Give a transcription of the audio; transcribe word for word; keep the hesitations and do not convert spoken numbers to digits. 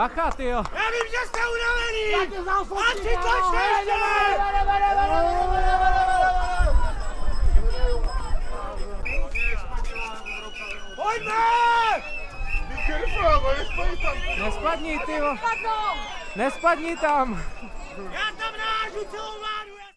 Bacha, tyjo. Já vím, že jste unavený! Já tě znám fotky! A ty tlačte ještě! Pojďme! Nespadni, tyjo. Nespadni tam. Já tam nážu celou vládu!